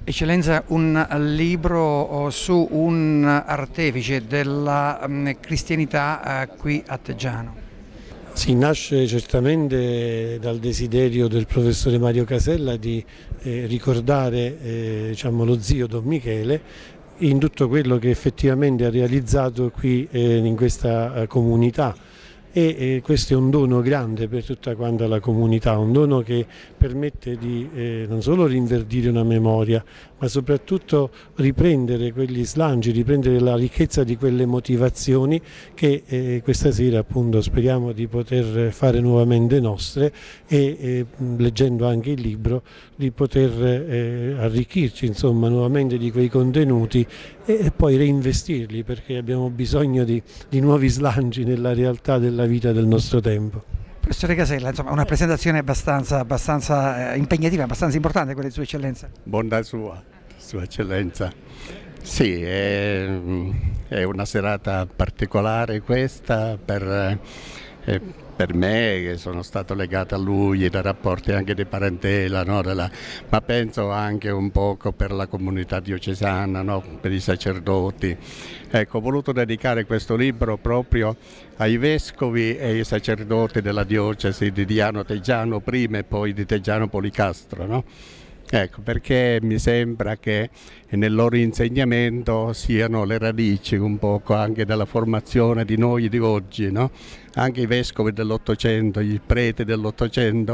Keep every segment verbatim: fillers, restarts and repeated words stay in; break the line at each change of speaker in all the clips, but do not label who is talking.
Eccellenza, un libro su un artefice della cristianità qui a Teggiano.
Sì, nasce certamente dal desiderio del professore Mario Casella di eh, ricordare eh, diciamo, lo zio Don Michele in tutto quello che effettivamente ha realizzato qui eh, in questa eh, comunità. E eh, questo è un dono grande per tutta quanta la comunità, un dono che permette di eh, non solo rinverdire una memoria, ma soprattutto riprendere quegli slanci, riprendere la ricchezza di quelle motivazioni che eh, questa sera appunto speriamo di poter fare nuovamente nostre e eh, leggendo anche il libro di poter eh, arricchirci insomma nuovamente di quei contenuti e poi reinvestirli, perché abbiamo bisogno di, di nuovi slanci nella realtà della vita del nostro tempo.
Professore Casella, insomma, una presentazione abbastanza, abbastanza impegnativa, abbastanza importante quella di Sua Eccellenza.
Bontà sua, Sua Eccellenza. Sì, è, è una serata particolare questa per, eh, per me, che sono stato legato a lui, dai rapporti anche di parentela, no? Della, ma penso anche un poco per la comunità diocesana, no? Per i sacerdoti. Ecco, ho voluto dedicare questo libro proprio ai vescovi e ai sacerdoti della diocesi di Diano Teggiano prima e poi di Teggiano Policastro, no? Ecco, perché mi sembra che nel loro insegnamento siano le radici un poco anche della formazione di noi di oggi, no? Anche i vescovi dell'Ottocento, i preti dell'Ottocento,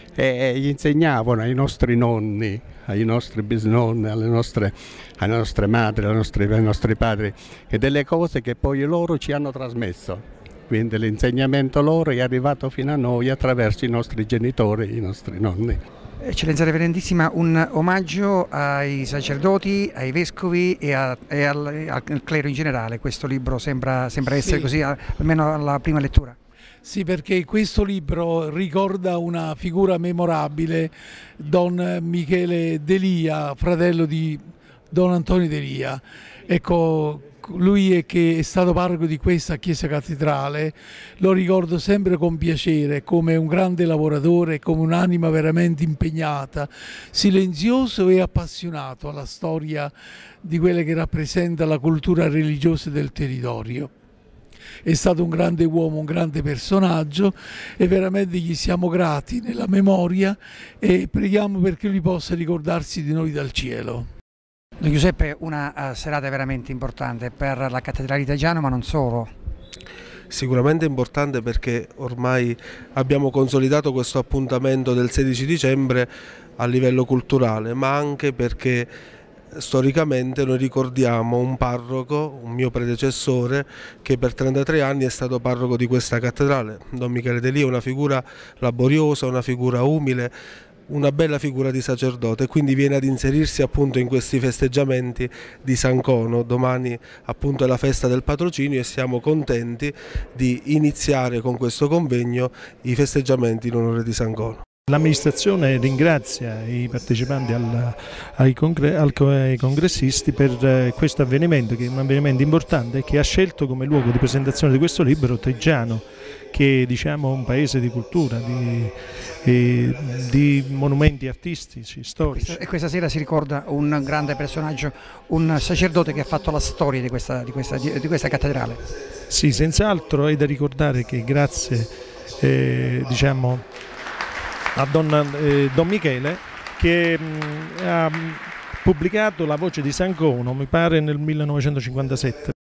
e gli insegnavano ai nostri nonni, ai nostri bisnonni, alle nostre, alle nostre madri, ai nostri, ai nostri padri, e delle cose che poi loro ci hanno trasmesso. Quindi l'insegnamento loro è arrivato fino a noi attraverso i nostri genitori, i nostri nonni.
Eccellenza Reverendissima, un omaggio ai sacerdoti, ai vescovi e, a, e al, al clero in generale. Questo libro sembra, sembra essere sì. Così, almeno alla prima lettura.
Sì, perché questo libro ricorda una figura memorabile, Don Michele Delia, fratello di Don Antonio Delia. Ecco, lui è che è stato parroco di questa chiesa cattedrale, lo ricordo sempre con piacere come un grande lavoratore, come un'anima veramente impegnata, silenzioso e appassionato alla storia di quella che rappresenta la cultura religiosa del territorio. È stato un grande uomo, un grande personaggio e veramente gli siamo grati nella memoria e preghiamo perché lui possa ricordarsi di noi dal cielo.
Don Giuseppe, una uh, serata veramente importante per la cattedrale di Teggiano, ma non solo.
Sicuramente importante perché ormai abbiamo consolidato questo appuntamento del sedici dicembre a livello culturale, ma anche perché storicamente noi ricordiamo un parroco, un mio predecessore, che per trentatré anni è stato parroco di questa cattedrale. Don Michele Delia è una figura laboriosa, una figura umile, una bella figura di sacerdote, e quindi viene ad inserirsi appunto in questi festeggiamenti di San Cono. Domani appunto è la festa del patrocinio e siamo contenti di iniziare con questo convegno i festeggiamenti in onore di San Cono.
L'amministrazione ringrazia i partecipanti al, ai, congre, al, ai congressisti per eh, questo avvenimento, che è un avvenimento importante, che ha scelto come luogo di presentazione di questo libro Teggiano, che è diciamo, un paese di cultura, di, eh, di monumenti artistici, storici.
E questa sera si ricorda un grande personaggio, un sacerdote che ha fatto la storia di questa, di questa, di questa cattedrale.
Sì, senz'altro è da ricordare che grazie eh, diciamo, a Don, eh, Don Michele, che mh, ha pubblicato La voce di San Cono, mi pare nel millenovecentocinquantasette.